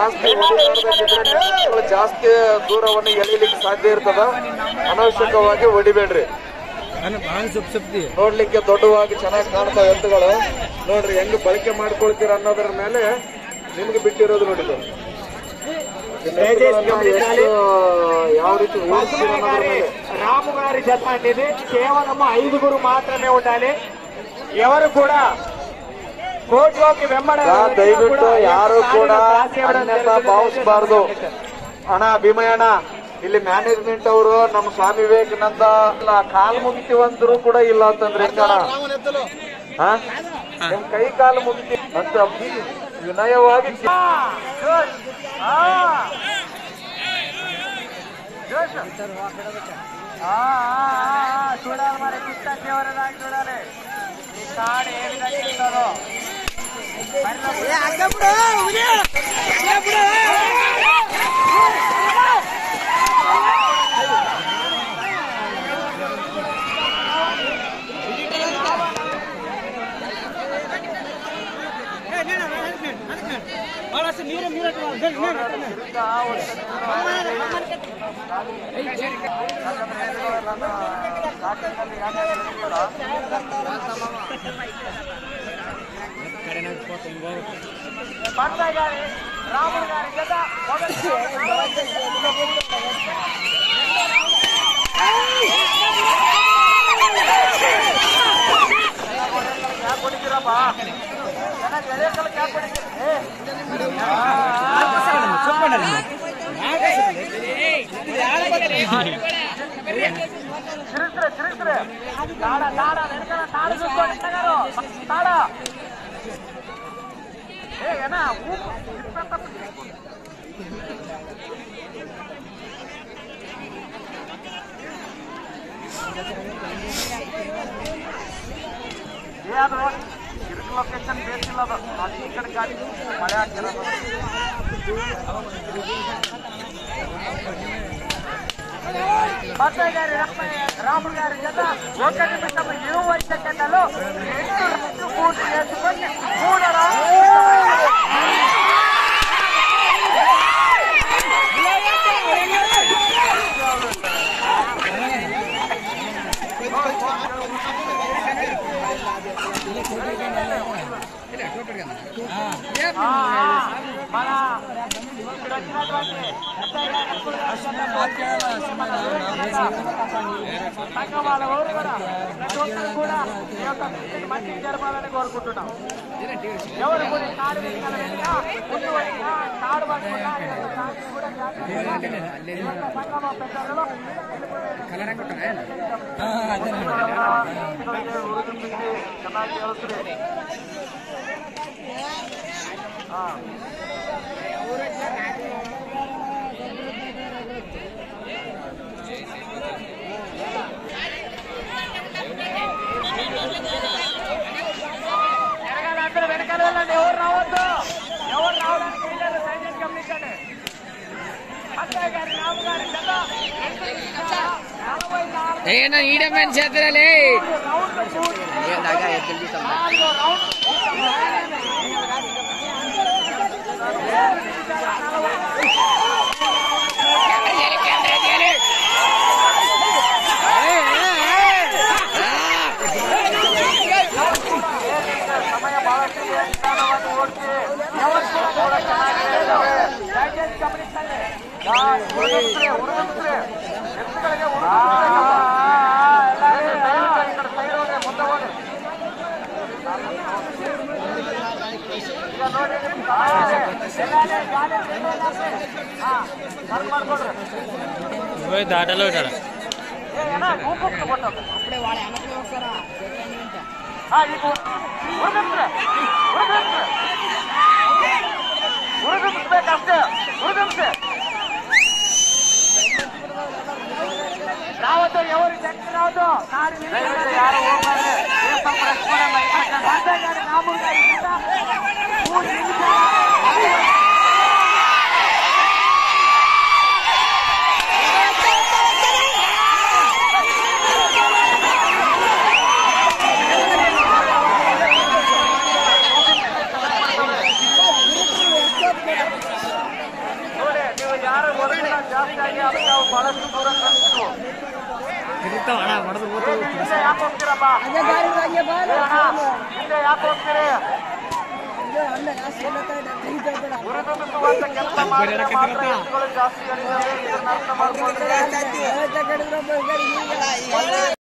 ಜಾಸ್ತಿ ಜಾಸ್ತಿ ದೂರವನ್ನು ಎಳಿಲಿಕ್ಕೆ ಸಾಧ್ಯ ಇರ್ತದ. ಅನವಶ್ಯಕವಾಗಿ ಹೊಡಿಬೇಡ್ರಿ. ನೋಡ್ಲಿಕ್ಕೆ ದೊಡ್ಡವಾಗಿ ಚೆನ್ನಾಗಿ ಕಾಣ್ತಾವ ಎತ್ತುಗಳು. ನೋಡ್ರಿ ಹೆಂಗ್ ಬಳಕೆ ಮಾಡ್ಕೊಳ್ತೀರ ಅನ್ನೋದ್ರ ಮೇಲೆ ನಿಮ್ಗೆ ಬಿಟ್ಟಿರೋದು. ನೋಡಿದ್ರು ಯಾವ ರೀತಿ రాముగారి జత అనేది కేవలం 5 మాత్రమే ఉండాలి. ఎవరు కూడా కోర్టులోకి ದಯವಿಟ್ಟು ಯಾರು ಕೂಡ ಅನ್ಯತಾ ಭಾವಿಸಬಾರ್ದು. ಅಣ್ಣ ಭೀಮಯ್ಯಣ್ಣ, ಇಲ್ಲಿ ಮ್ಯಾನೇಜ್ಮೆಂಟ್ ಅವರು ನಮ್ಮ ಸ್ವಾಮಿ ವಿವೇಕಾನಂದ ಕಾಲು ಮುಗಿತೀವಂತರೂ ಕೂಡ ಇಲ್ಲ ಅಂತಂದ್ರೆ ಹೆಂಗಣ? ನಿಮ್ ಕೈ ಕಾಲು ಮುಗಿತಿ ಅಂತ ವಿನಯವಾಗಿ చూడాలి. మరి కిట్ట చివరిదా చూడాలి. ఈ కాడు ఏ విధంగా ఇస్తారో పంతయ్య గారి రాముడు గారి జత చిరుస్త్రే తాడ వెనకాల తాడు చూసుకోండి గారు. తాడ ఏనా ಇರುಕು ಲೊಕೇಶನ್ ಬೇಸಿಲ್ಲ. ಅದು ಈ ಕಡೆ ಗಾಡಿ ಮಳೆ ಆಗ್ತಿರೋದು. పంతయ్య గారి రాముడు గారి జత 1 నిమిషం 20 సెకండ్లలో 2 పూర్తి చేసుకొని 3వ మన వాళ్ళ ఊరు కూడా ప్రతి ఒక్కరు కూడా ఈ యొక్క మంచి జరపాలని కోరుకుంటున్నాం. ఎవరు కూడా కాడు వెనకాల ముందు కాడు పట్టుకున్నా కూడా సంగమ పెద్దలలో ಚೆನ್ನಾಗಿ ಹೇಳುತ್ತದೆ. అందరూ వెనకాల వెళ్ళండి. ఎవరు రావద్దు. ఎవరు రావడానికి వీళ్ళని దయచేసి గమనించండి. పంతయ్య గారి రాము గారి జత 44 ఈడమని చేతులే ಸಮಯ ಬಹಳಷ್ಟು ನಿಧಾನವಾಗಿ ಓಡಿಸಿ ఎవరు కూడా దయచేసి గమనించండి. ఉరుగంతులే ఎత్తుಗಳಿಗೆ ఇక్కడ సైడ్ ಹೋಗಿ ಮುಂದೆ ಹೋಗಿ ಈಗ ನೋಡಿ దాటలో ఉంటాడు. అప్పుడే వాడే అనకు వస్తారా ఉరుగంతులే ఉరుగంతులే రావద్దు. ఎవరు శక్తి రావద్దు. యారు ಹೋಗ್ಬಾರ್ದು. పంతయ్య గారి రాముడు గారి జత 3 నిమిషాలు ಬಹಳಷ್ಟು ದೂರ ಕಳಿಸ್ತು. ಹಿಂದೆ ಯಾಕೆ ಹೋಗ್ತೀರಪ್ಪ? ಹಿಂದೆ ಯಾಕೆ ಹೋಗ್ತೀರಿ? ಉರಿದು ಬಿಸುವಂತ ಕೆಲಸ ಮಾಡಿದ್ರೆ ಮಾತ್ರ ಎತ್ತುಗಳು ಜಾಸ್ತಿ ಎಳಿತವೆ. ಇದನ್ನ ಅರ್ಥ ಮಾಡ್ಕೊಂಡ್ರೆ